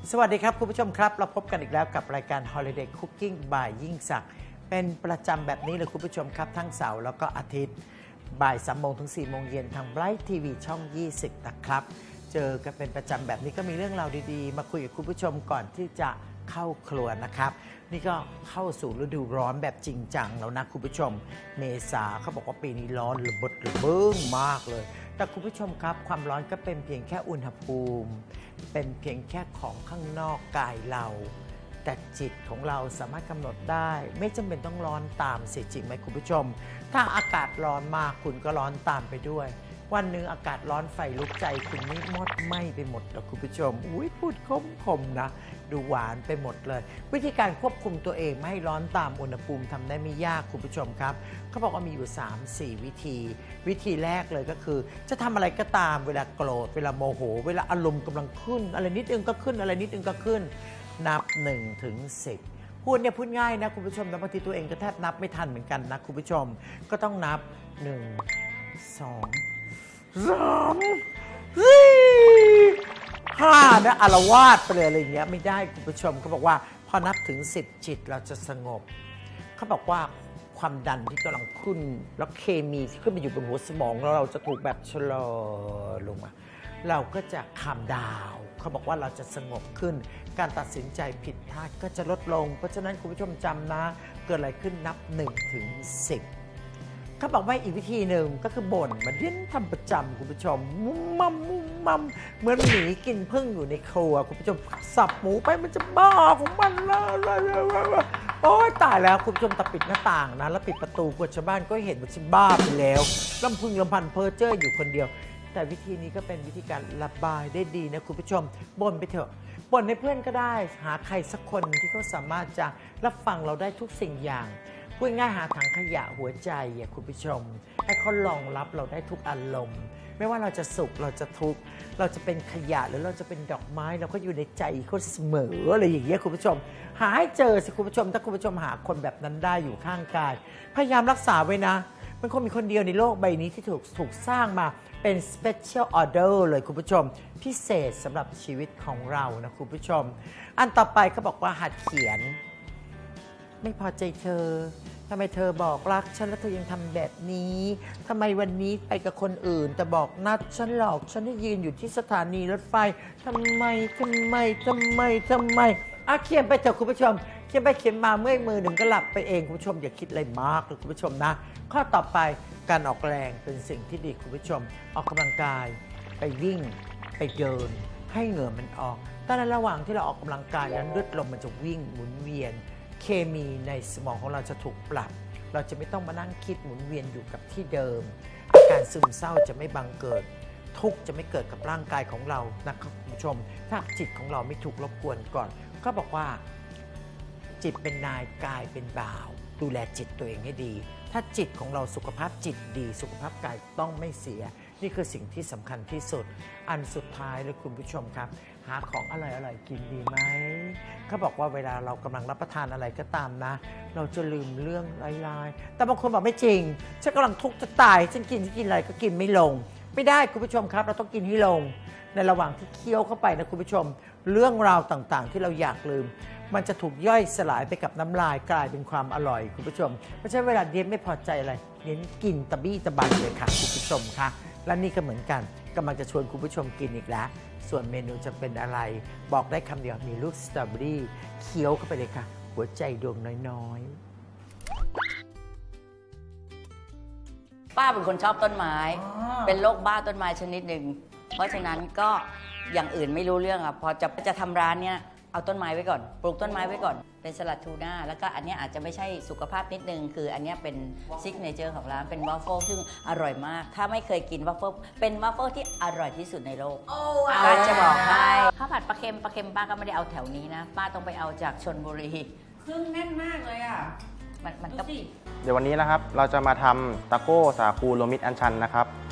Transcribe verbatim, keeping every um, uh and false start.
สวัสดีครับคุณผู้ชมครับเราพบกันอีกแล้วกับรายการ Holiday Cooking by ยิ่งศักดิ์เป็นประจำแบบนี้เลยคุณผู้ชมครับทั้งเสาร์แล้วก็อาทิตย์บ่ายสามโมงถึงสี่โมงเย็นทาง Bright ที วี ช่องยี่สิบนะครับเจอกันเป็นประจำแบบนี้ก็มีเรื่องราวดีๆมาคุยกับคุณผู้ชมก่อนที่จะเข้าครัวนะครับนี่ก็เข้าสู่ฤดูร้อนแบบจริงจังแล้วนะคุณผู้ชมเมษาเขาบอกว่าปีนี้ร้อนระเบิดระเบ้งมากเลยแต่คุณผู้ชมครับความร้อนก็เป็นเพียงแค่อุณหภูมิเป็นเพียงแค่ของข้างนอกกายเราแต่จิตของเราสามารถกำหนดได้ไม่จำเป็นต้องร้อนตามเสียจริงไหมคุณผู้ชมถ้าอากาศร้อนมากคุณก็ร้อนตามไปด้วยวันหนึ่งอากาศร้อนไฟลุกใจคุณนี่มอดไหม้ไปหมดแล้วคุณผู้ชมอุ้ยพูดคมๆนะดูหวานไปหมดเลยวิธีการควบคุมตัวเองไม่ให้ร้อนตามอุณหภูมิทำได้ไม่ยากคุณผู้ชมครับเขาบอกว่ามีอยู่ สามสี่ วิธีวิธีแรกเลยก็คือจะทำอะไรก็ตามเวลาโกรธเวลาโมโหเวลาอารมณ์กำลังขึ้นอะไรนิดนึงก็ขึ้นอะไรนิดนึงก็ขึ้นนับหนึ่งถึงสิบพูดเนี่ยพูดง่ายนะคุณผู้ชมแต่บางทีตัวเองก็แทบนับไม่ทันเหมือนกันนะคุณผู้ชมก็ต้องนับหนึ่ง สองสามสี่ห้านะอารวาสไปเลยอะไรอย่างเงี้ยไม่ได้คุณผู้ชมเขาบอกว่าพอนับถึงสิบจิตเราจะสงบเขาบอกว่าความดันที่กำลังขึ้นแล้วเคมีที่ขึ้นมาอยู่บนหัวสมองแล้วเราจะถูกแบบชะลอลงมาเราก็จะคามดาวเขาบอกว่าเราจะสงบขึ้นการตัดสินใจผิดพลาดก็จะลดลงเพราะฉะนั้นคุณผู้ชมจำนะเกิดอะไรขึ้นนับหนึ่งถึงสิบเขาบอกว่าอีกวิธีหนึ่งก็คือบ่นมันเรียนทำประจำคุณผู้ชมมุมมัมมุมมัมเหมือนหมีกินพึ่งอยู่ในครัวคุณผู้ชมสับหมูไปมันจะบ้าของมันแล้วโอ้ยตายแล้วคุณผู้ชมตะปิดหน้าต่างนะแล้วปิดประตูกลัวชาวบ้านก็เห็นว่าฉันบ้าไปแล้วลำพึงลำพันเพ้อเจ้ออยู่คนเดียวแต่วิธีนี้ก็เป็นวิธีการระบายได้ดีนะคุณผู้ชมบ่นไปเถอะบ่นให้เพื่อนก็ได้หาใครสักคนที่เขาสามารถจะรับฟังเราได้ทุกสิ่งอย่างพูดง่ายหาถังขยะหัวใจอ่ะคุณผู้ชมให้เขารองรับเราได้ทุกอารมณ์ไม่ว่าเราจะสุขเราจะทุกข์เราจะเป็นขยะหรือเราจะเป็นดอกไม้เราก็อยู่ในใจเขาเสมออะไรอย่างเงี้ยคุณผู้ชมหาให้เจอสิคุณผู้ชมถ้าคุณผู้ชมหาคนแบบนั้นได้อยู่ข้างกายพยายามรักษาไว้นะเป็นคนมีคนเดียวในโลกใบนี้ที่ถูกถูกสร้างมาเป็น special order เลยคุณผู้ชมพิเศษสำหรับชีวิตของเรานะคุณผู้ชมอันต่อไปเขาบอกว่าหัดเขียนไม่พอใจเธอทำไมเธอบอกรักฉันแล้วเธอยังทำแบบนี้ทำไมวันนี้ไปกับคนอื่นแต่บอกนัดฉันหลอกฉันให้ยืนอยู่ที่สถานีรถไฟทำไมทำไมทำไมทำไมอ่ะเขียนไปเถอะคุณผู้ชมเขียนไปเขียนมาเมื่อยมือหนึ่งก็หลับไปเองคุณผู้ชมอย่าคิดอะไรมากเลยคุณผู้ชมนะข้อต่อไปการออกแรงเป็นสิ่งที่ดีคุณผู้ชมออกกำลังกายไปวิ่งไปเดินให้เหงื่อมันออกแต่ในระหว่างที่เราออกกำลังกายนั้นเลือดลมมันจะวิ่งหมุนเวียนเคมีในสมองของเราจะถูกปรับเราจะไม่ต้องมานั่งคิดหมุนเวียนอยู่กับที่เดิมอาการซึมเศร้าจะไม่บังเกิดทุกข์จะไม่เกิดกับร่างกายของเรานะครับคุณผู้ชมถ้าจิตของเราไม่ถูกรบกวนก่อนก็บอกว่าจิตเป็นนายกายเป็นบ่าวดูแลจิตตัวเองให้ดีถ้าจิตของเราสุขภาพจิตดีสุขภาพกายต้องไม่เสียนี่คือสิ่งที่สำคัญที่สุดอันสุดท้ายเลยคุณผู้ชมครับหาของอร่อยๆกินดีไหมเขาบอกว่าเวลาเรากำลังรับประทานอะไรก็ตามนะเราจะลืมเรื่องร้ายๆแต่บางคนบอกไม่จริงฉันกำลังทุกข์จะตายฉันกินฉันกินอะไรก็กินไม่ลงไม่ได้คุณผู้ชมครับเราต้องกินให้ลงในระหว่างที่เคี้ยวเข้าไปนะคุณผู้ชมเรื่องราวต่างๆที่เราอยากลืมมันจะถูกย่อยสลายไปกับน้ำลายกลายเป็นความอร่อยคุณผู้ชมไม่ใช่เวลาเดียนไม่พอใจอะไรเดียนกินตะบี้ตะบันเลยค่ะคุณผู้ชมค่ะและนี่ก็เหมือนกันกำลังจะชวนคุณผู้ชมกินอีกแล้วส่วนเมนูจะเป็นอะไรบอกได้คำเดียวมีลูกสตรอเบอรี่เคี้ยวเข้าไปเลยค่ะหัวใจดวงน้อยๆป้าเป็นคนชอบต้นไม้เป็นโรคบ้าต้นไม้ชนิดหนึ่งเพราะฉะนั้นก็อย่างอื่นไม่รู้เรื่องอ่ะพอจะจะทำร้านเนี้ยเอาต้นไม้ไว้ก่อนปลูกต้นไม้ไว้ก่อนเป็นสลัดทูน่าแล้วก็อันนี้อาจจะไม่ใช่สุขภาพนิดนึงคืออันนี้เป็นซิกเนเจอร์ของร้านเป็นวัฟเฟิลซึ่งอร่อยมากถ้าไม่เคยกินวัฟเฟิลเป็นวัฟเฟิลที่อร่อยที่สุดในโลกป้าจะบอกให้ข้าวผัดปลาเค็มปลาเค็มป้าก็ไม่ได้เอาแถวนี้นะป้าต้องไปเอาจากชลบุรีเครื่องแน่นมากเลยอ่ะมันมันก็เดี๋ยววันนี้นะครับเราจะมาทำตะโก้สาคูรวมมิตรอัญชันนะครับ